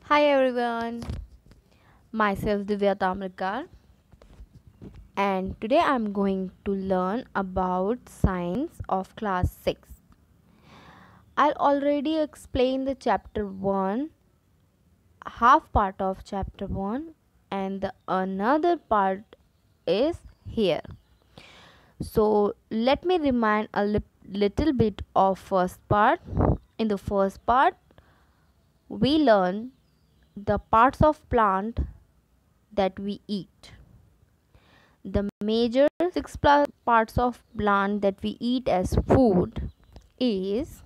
Hi everyone, myself Divya Tamrakar, and today I'm going to learn about science of class 6. I'll already explain the chapter 1, half part of chapter 1, and the another part is here. So let me remind a little bit of first part. In the first part, we learn the parts of plant that we eat. The major six parts of plant that we eat as food is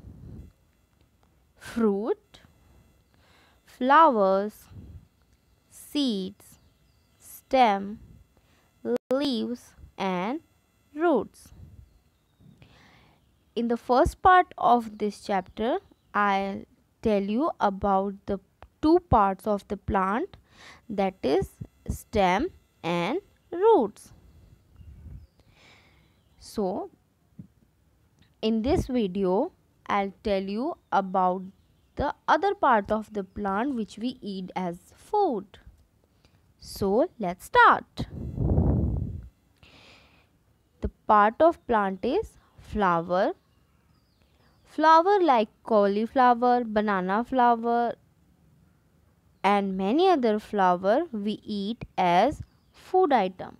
fruit, flowers, seeds, stem, leaves and roots. In the first part of this chapter, I'll tell you about the two parts of the plant, that is stem and roots. So in this video, I'll tell you about the other part of the plant which we eat as food. So let's start. The part of plant is flower. Flower like cauliflower, banana flower and many other flower we eat as food item.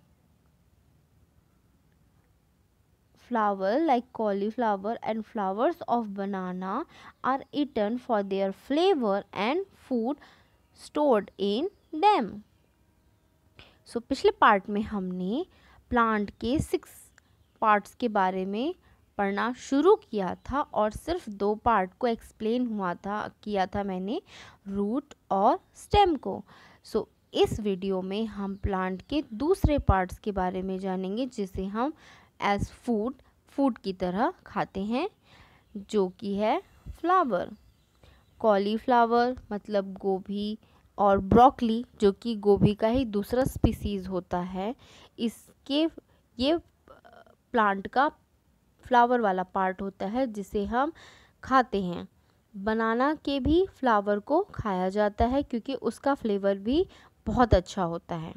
Flower like cauliflower and flowers of banana are eaten for their flavor and food stored in them. So पिछले part में हमने plant के 6 parts के बारे में पढ़ना शुरू किया था और सिर्फ 2 पार्ट को एक्सप्लेन किया था मैंने, रूट और स्टेम को. सो इस वीडियो में हम प्लांट के दूसरे पार्ट्स के बारे में जानेंगे जिसे हम एज फूड की तरह खाते हैं, जो कि है फ्लावर. कॉलीफ्लावर मतलब गोभी और ब्रोकली जो कि गोभी का ही दूसरा स्पीसीज होता है, इसके ये प्लांट का फ्लावर वाला पार्ट होता है जिसे हम खाते हैं. बनाना के भी फ्लावर को खाया जाता है क्योंकि उसका फ्लेवर भी बहुत अच्छा होता है.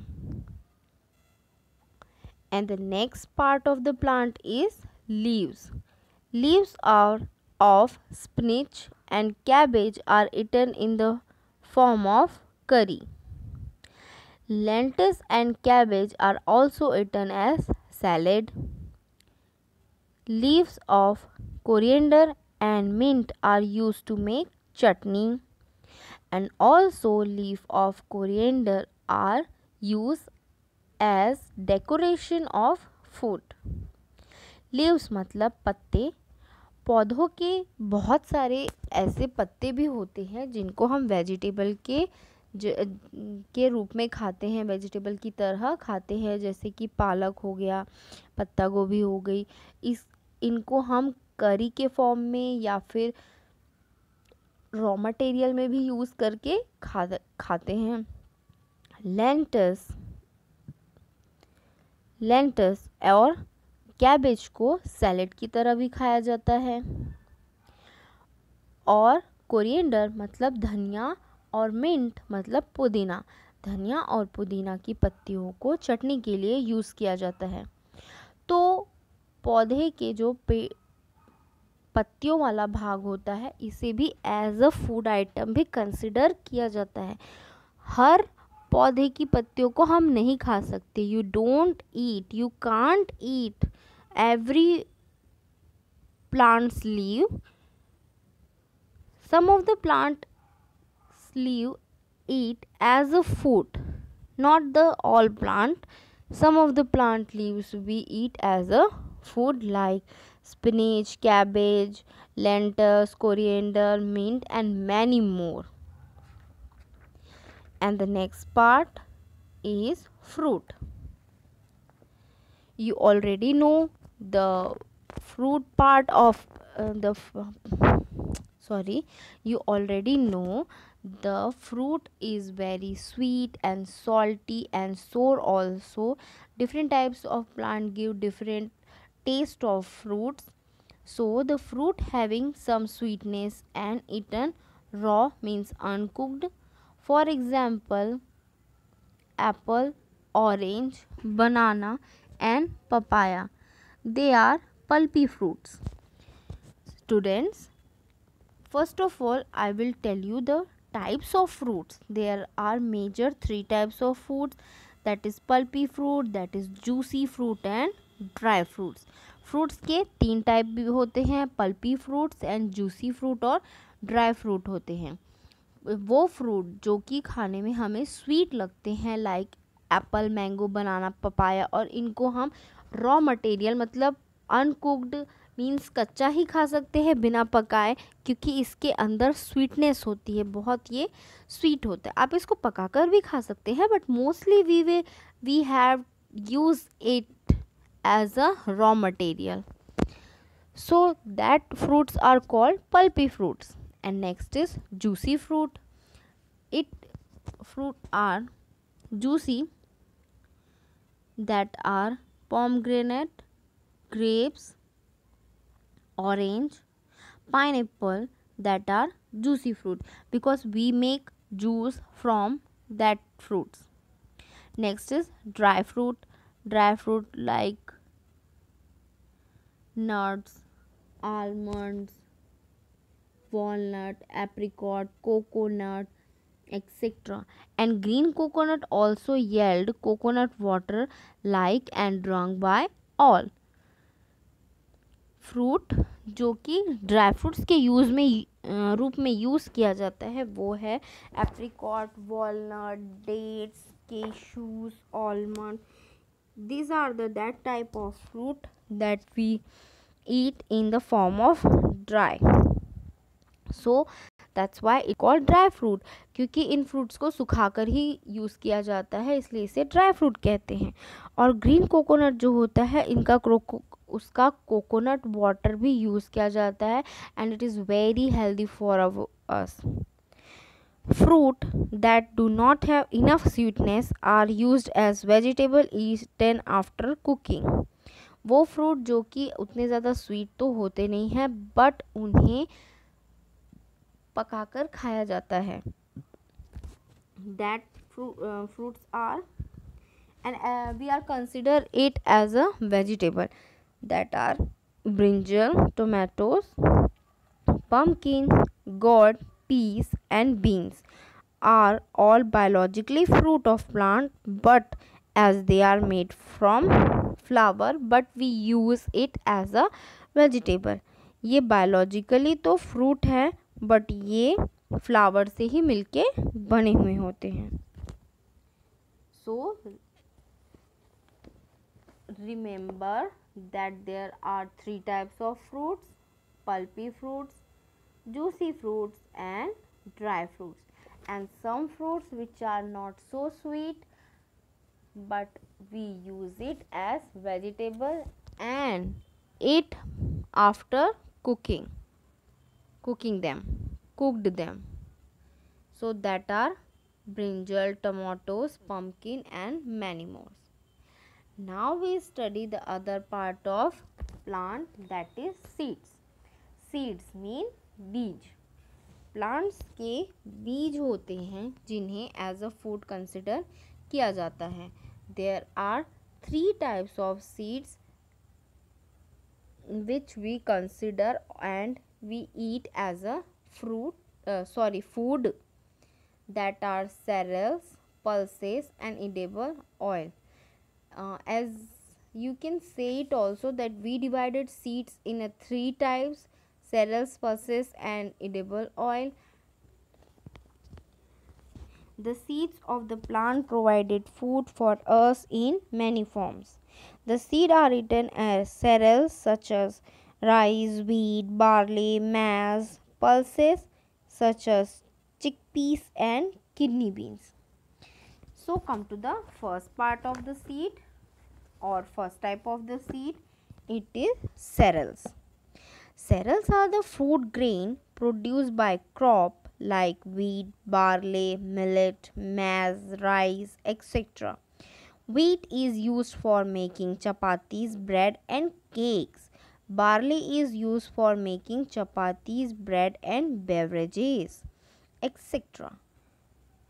And the next part of the plant is leaves. Leaves are of spinach and cabbage are eaten in the form of curry. Lentils and cabbage are also eaten as salad. Leaves of coriander and mint are used to make chutney, and also leaf of coriander are used as decoration of food. Leaves मतलब पत्ते. पौधों के बहुत सारे ऐसे पत्ते भी होते हैं जिनको हम वेजिटेबल के रूप में खाते हैं, वेजिटेबल की तरह खाते हैं, जैसे कि पालक हो गया, पत्ता गोभी हो गई. इनको हम करी के फॉर्म में या फिर रॉ मटेरियल में भी यूज़ करके खाते हैं. लेंटस और कैबेज को सैलेड की तरह भी खाया जाता है. और कोरिएंडर मतलब धनिया और मिंट मतलब पुदीना. धनिया और पुदीना की पत्तियों को चटनी के लिए यूज़ किया जाता है. तो पौधे के जो पत्तियों वाला भाग होता है इसे भी एज अ फूड आइटम भी कंसिडर किया जाता है. हर पौधे की पत्तियों को हम नहीं खा सकते. You can't eat every plant's leaf. Some of the plant's leaf eat as a food, not the all plant. Some of the plant leaves we eat as a food like spinach, cabbage, lentils, coriander, mint and many more. And the next part is fruit. You already know the fruit part of you already know the fruit is very sweet and salty and sour also. Different types of plant give different taste of fruits. So the fruit having some sweetness and eaten raw means uncooked. For example, apple, orange, banana, and papaya. They are pulpy fruits. Students, first of all, I will tell you the types of fruits. There are major three types of fruits, that is pulpy fruit, that is juicy fruit and dry fruits. Fruits के तीन type भी होते हैं, pulpy fruits and juicy fruit और dry fruit होते हैं. वो fruit जो कि खाने में हमें स्वीट लगते हैं, like apple, mango, banana, papaya, और इनको हम रॉ मटेरियल मतलब अनकुक्ड मीन्स कच्चा ही खा सकते हैं बिना पकाए, क्योंकि इसके अंदर स्वीटनेस होती है, बहुत ये स्वीट होता है. आप इसको पकाकर भी खा सकते हैं, but mostly we have use it as a raw material. So that fruits are called pulpy fruits. And next is juicy fruit. It fruit are juicy, that are pomegranate, grapes, orange, pineapple, that are juicy fruit because we make juice from that fruits. Next is dry fruit. Dry fruit like nuts, almonds, walnut, apricot, coconut, etc. And green coconut also yield coconut water like and drunk by all. Fruit जो कि dry fruits के रूप में use किया जाता है वो है apricot, walnut, dates, cashews, almond. These are the that type of fruit that we eat in the form of dry. So that's why it called dry fruit, क्योंकि इन फ्रूट्स को सुखाकर ही यूज़ किया जाता है, इसलिए इसे ड्राई फ्रूट कहते हैं. और ग्रीन कोकोनट जो होता है उसका कोकोनट वाटर भी यूज़ किया जाता है and it is very healthy for us. Fruit that do not have enough sweetness are used as vegetable eaten after cooking. वो फ्रूट जो कि उतने ज़्यादा स्वीट तो होते नहीं हैं बट उन्हें पकाकर खाया जाता है. That fruits are and we are consider it as a vegetable, that are brinjal, tomatoes, pumpkin, gourd, peas and beans are all biologically fruit of plant, but as they are made from flower but we use it as a vegetable. ये biologically तो fruit है but ये flower से ही मिलके बने हुए होते हैं. So remember that there are three types of fruits: pulpy fruits, juicy fruits and dry fruits. And some fruits which are not so sweet but we use it as vegetable and eat after cooking them, cooked them. So that are brinjal, tomatoes, pumpkin and many more. Now we study the other part of plant, that is seeds. Seeds mean बीज. Plants के बीज होते हैं जिन्हें as a food consider किया जाता है. There are three types of seeds which we consider and we eat as a food, that are cereals, pulses and edible oil. As you can say it also that we divided seeds in a three types: cereals, pulses and edible oil. The seeds of the plant provided food for us in many forms. The seeds are eaten as cereals such as rice, wheat, barley, maize, pulses such as chickpeas and kidney beans. So come to the first part of the seed or first type of the seed. It is cereals. Cereals are the food grain produced by crop like wheat, barley, millet, maize, rice, etc. Wheat is used for making chapatis, bread and cakes. Barley is used for making chapatis, bread and beverages, etc.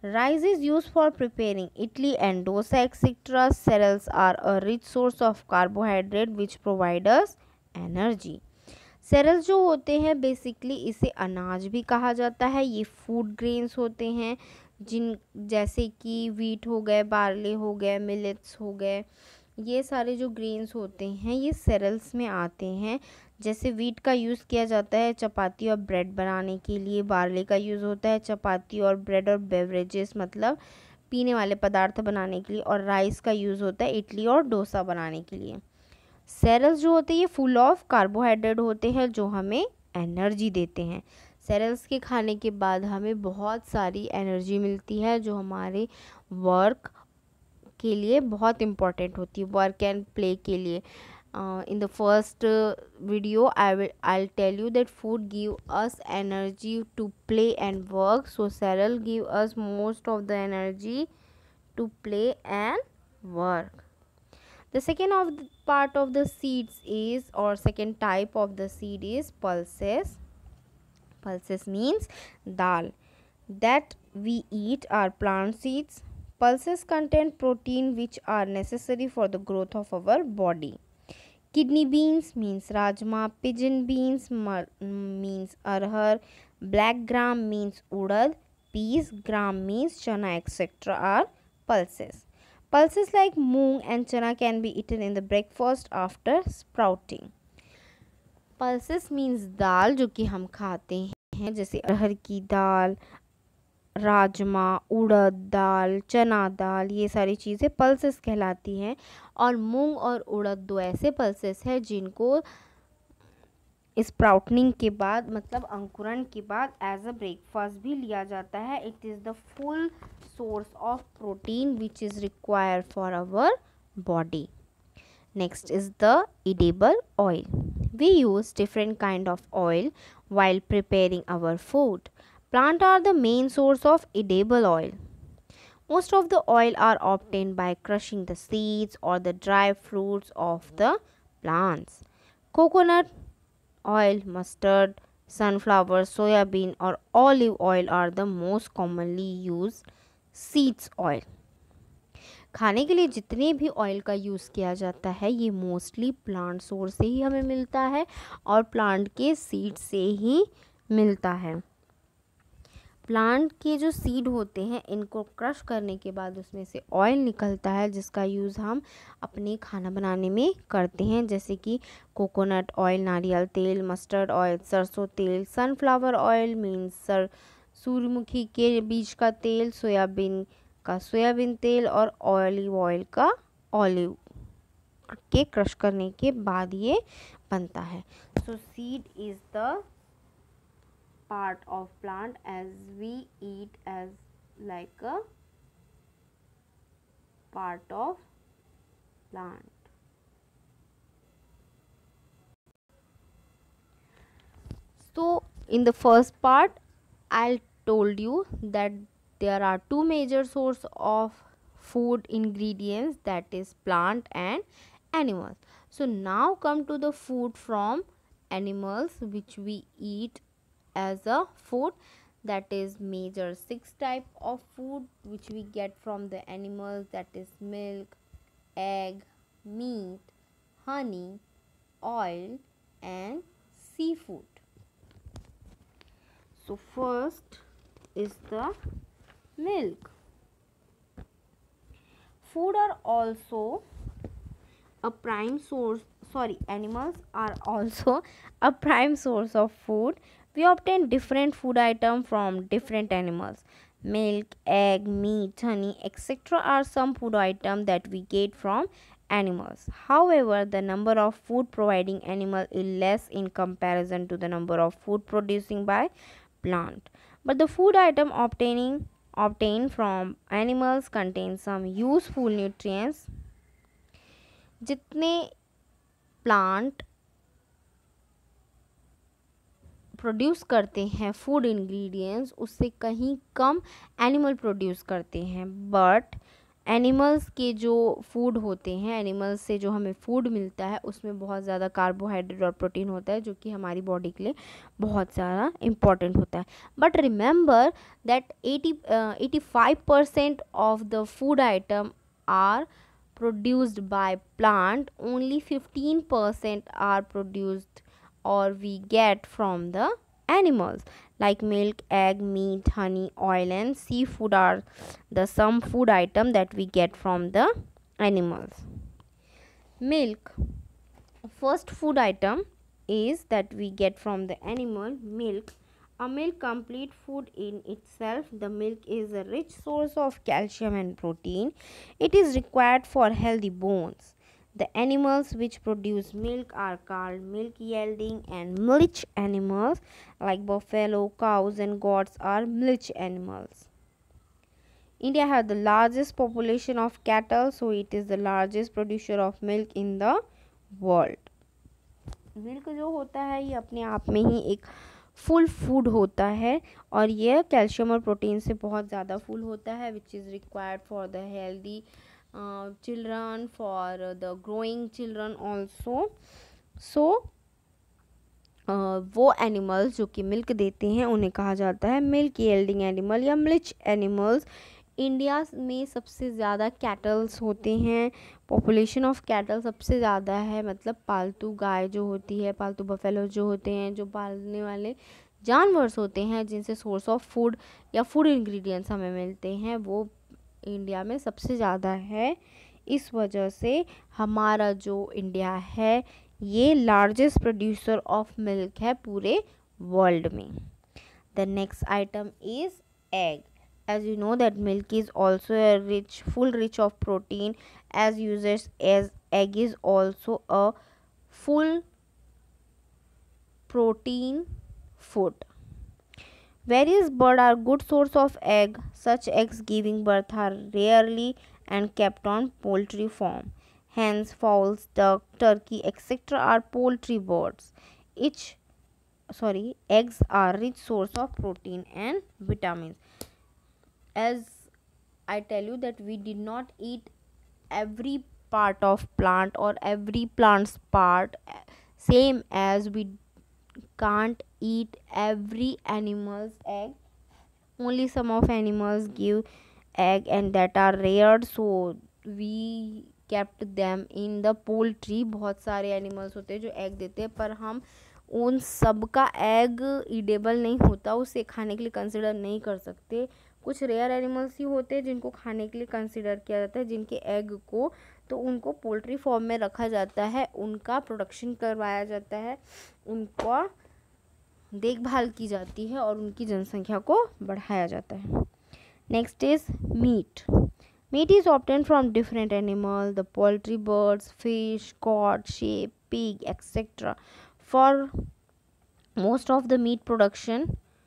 Rice is used for preparing idli and dosa etc. Cereals are a rich source of carbohydrate which provide us energy. Cereals जो होते हैं basically इसे अनाज भी कहा जाता है. ये फूड ग्रेन्स होते हैं जिन जैसे कि वीट हो गए, बार्ले हो गए, मिलेट्स हो गए. ये सारे जो ग्रेन्स होते हैं ये सेरेल्स में आते हैं. जैसे वीट का यूज़ किया जाता है चपाती और ब्रेड बनाने के लिए, बार्ले का यूज़ होता है चपाती और ब्रेड और बेवरेजेस मतलब पीने वाले पदार्थ बनाने के लिए, और राइस का यूज़ होता है इडली और डोसा बनाने के लिए. सेरेल्स जो होते हैं ये फुल ऑफ कार्बोहाइड्रेट होते हैं जो हमें एनर्जी देते हैं. सेरेल्स के खाने के बाद हमें बहुत सारी एनर्जी मिलती है जो हमारे वर्क के लिए बहुत इम्पॉर्टेंट होती है, वर्क एंड प्ले के लिए. In the first video I'll tell you that food give us energy to play and work. So cereal give us most of the energy to play and work. The second of the part of the seeds is, or second type of the seed is pulses. Pulses means dal that we eat are plant seeds. Pulses contain protein which are necessary for the growth of our body. Kidney beans means rajma, pigeon beans means arhar, black gram means urad, peas gram means chana etc. are pulses. Pulses like moong and chana can be eaten in the breakfast after sprouting. Pulses means दाल जो कि हम खाते हैं, जैसे अरहर की दाल, राजमा, उड़द दाल, चना दाल, ये सारी चीज़ें पल्सेस कहलाती हैं. और मूंग और उड़द दो ऐसे पल्सेस हैं जिनको स्प्राउटनिंग के बाद मतलब अंकुरण के बाद एज अ ब्रेकफास्ट भी लिया जाता है. It is the full source of protein which is required for our body. Next is the edible oil. We use different kind of oil while preparing our food. Plants are the main source of edible oil. Most of the oil are obtained by crushing the seeds or the dry fruits of the plants. Coconut oil, mustard, sunflower, soya bean or olive oil are the most commonly used seeds oil. खाने के लिए जितने भी oil का use किया जाता है ये मोस्टली प्लांट सोर्स से ही हमें मिलता है और प्लांट के सीड से ही मिलता है. प्लांट के जो सीड होते हैं इनको क्रश करने के बाद उसमें से ऑयल निकलता है जिसका यूज़ हम अपने खाना बनाने में करते हैं, जैसे कि कोकोनट ऑयल नारियल तेल, मस्टर्ड ऑयल सरसों तेल, सनफ्लावर ऑयल मीन्स सूर्यमुखी के बीज का तेल, सोयाबीन का सोयाबीन तेल और ऑलिव ऑयल का ऑलिव के क्रश करने के बाद ये बनता है. So seed is the part of plant as we eat as like a part of plant. So in the first part I told you that there are two major source of food ingredients, that is plant and animals. So now come to the food from animals which we eat as a food, that is major 6 type of food which we get from the animals, that is milk, egg, meat, honey, oil and seafood. So first is the milk. Food are also a prime source, animals are also a prime source of food. We obtain different food items from different animals. Milk, egg, meat, honey, etc. are some food items that we get from animals. However, the number of food providing animal is less in comparison to the number of food producing by plant. But the food item obtained from animals contain some useful nutrients. जितने plant produce करते हैं food ingredients उससे कहीं कम animal produce करते हैं, but animals के जो food होते हैं, एनिमल्स से जो हमें फूड मिलता है उसमें बहुत ज़्यादा कार्बोहाइड्रेट और प्रोटीन होता है, जो कि हमारी बॉडी के लिए बहुत ज़्यादा इम्पॉर्टेंट होता है. But remember that 85% of the food item are produced by plant, only 15% are produced or we get from the animals, like milk, egg, meat, honey, oil and seafood are the some food item that we get from the animals. Milk, first food item is that we get from the animal, milk. A milk complete food in itself. The milk is a rich source of calcium and protein. It is required for healthy bones. The animals which produce milk are called milk yielding and milch animals, like buffalo, cows and goats are milch animals. India has the largest population of cattle, so it is the largest producer of milk in the world. Milk जो होता है ये अपने आप में ही एक full food होता है और ये कैल्शियम और प्रोटीन से बहुत ज़्यादा फुल होता है, which is required for the healthy children, for the growing children also. So वो एनिमल्स जो कि मिल्क देते हैं उन्हें कहा जाता है मिल्क यील्डिंग एनिमल या मिल्च एनिमल्स. इंडिया में सबसे ज़्यादा कैटल्स होते हैं, पॉपुलेशन ऑफ कैटल सबसे ज़्यादा है, मतलब पालतू गाय जो होती है, पालतू बफेलो जो होते हैं, जो पालने वाले जानवर्स होते हैं जिनसे सोर्स ऑफ फूड या फूड इंग्रेडिएंट्स हमें मिलते हैं, वो इंडिया में सबसे ज़्यादा है. इस वजह से हमारा जो इंडिया है ये लार्जेस्ट प्रोड्यूसर ऑफ मिल्क है पूरे वर्ल्ड में. The next item is egg. As you know that milk is also a rich of protein, as users as egg is also a full protein food. Various birds are good source of egg. Such eggs giving birth are rarely and kept on poultry farm. Hens, fowls, duck, turkey, etc. are poultry birds. Eggs are rich source of protein and vitamins. As I tell you that we did not eat every part of plant or every plant's part, same as we can't eat every animal's egg. Only some of animals give egg and that are rare, so we kept them in the poultry. बहुत सारे animals होते हैं जो egg देते हैं, पर हम उन सब का एग ईडेबल नहीं होता, उसे खाने के लिए कंसिडर नहीं कर सकते. कुछ रेयर एनिमल्स ही होते हैं जिनको खाने के लिए कंसिडर किया जाता है, जिनके एग को तो उनको पोल्ट्री फॉर्म में रखा जाता है, उनका प्रोडक्शन करवाया जाता है, उनका देखभाल की जाती है और उनकी जनसंख्या को बढ़ाया जाता है. Next is meat. Meat is obtain from different animal, the poultry, birds, fish, cod, sheep, pig, etc. For most of the meat production,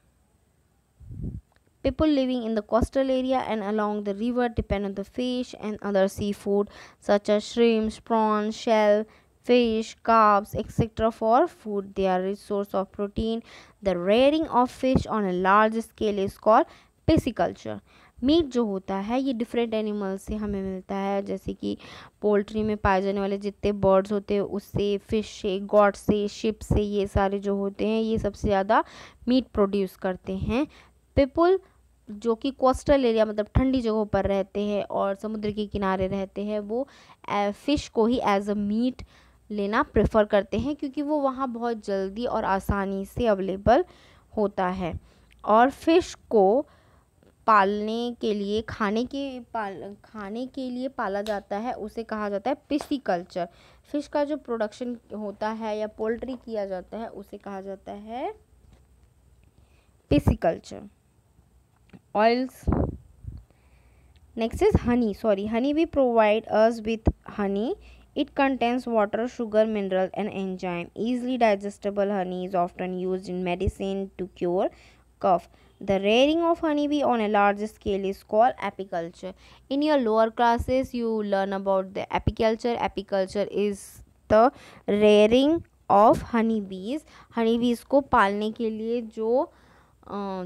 people living in the coastal area and along the river depend on the fish and other seafood such as shrimps, prawns, shell, fish, crabs, etc. for food. They are a rich source of protein. The rearing of fish on a large scale is called pisciculture. Meat जो होता है ये different animals से हमें मिलता है, जैसे कि पोल्ट्री में पाए जाने वाले जितने बर्ड्स होते हैं उससे, फिश से, गॉड से, शिप से, ये सारे जो होते हैं ये सबसे ज़्यादा मीट प्रोड्यूस करते हैं. पीपल जो कि कोस्टल एरिया मतलब ठंडी जगहों पर रहते हैं और समुद्र के किनारे रहते हैं, वो फ़िश को ही एज अ मीट लेना प्रेफर करते हैं क्योंकि वो वहाँ बहुत जल्दी और आसानी से अवेलेबल होता है. और फ़िश को पालने के लिए खाने के लिए पाला जाता है, उसे कहा जाता है पिस्सीकल्चर. फिश का जो प्रोडक्शन होता है या पोल्ट्री किया जाता है उसे कहा जाता है pisciculture. Oils. Next is honey. Honey we provide us with honey. It contains water, sugar, mineral and enzyme. Easily digestible honey is often used in medicine to cure cough. The rearing of honeybee on a large scale is called apiculture. In your lower classes you learn about the apiculture. Apiculture is the rearing of honeybees. honeybees को पालने के लिए जो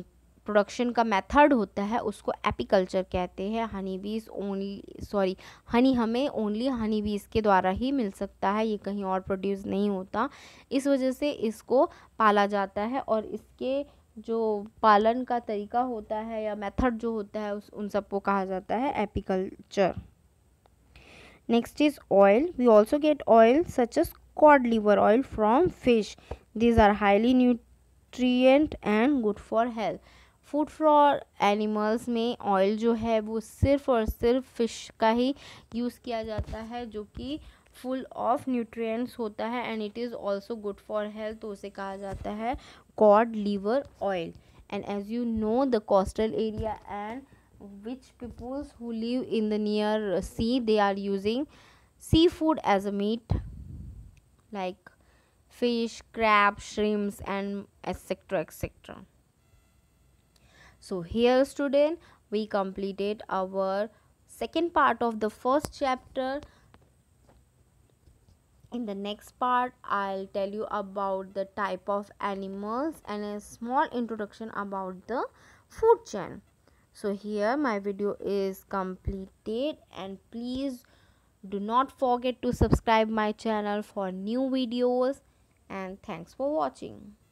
production का method होता है उसको apiculture कहते हैं। हनी बीज हनी हमें ओनली हनी बीज के द्वारा ही मिल सकता है, ये कहीं और प्रोड्यूस नहीं होता। इस वजह से इसको पाला जाता है और इसके जो पालन का तरीका होता है या मेथड जो होता है उन सबको कहा जाता है apiculture. Next is oil. We also get oil such as cod liver oil from fish. These are highly nutrient and good for health. Food for animals में ऑयल जो है वो सिर्फ और सिर्फ फिश का ही यूज़ किया जाता है, जो कि फुल ऑफ न्यूट्रिएंट्स होता है and it is also good for health, तो उसे कहा जाता है cod liver oil. And as you know the coastal area and which peoples who live in the near sea, they are using seafood as a meat like fish, crab, shrimps and etc etc. So here student, we completed our second part of the first chapter. In the next part I'll tell you about the type of animals and a small introduction about the food chain. So here my video is completed and please do not forget to subscribe my channel for new videos and thanks for watching.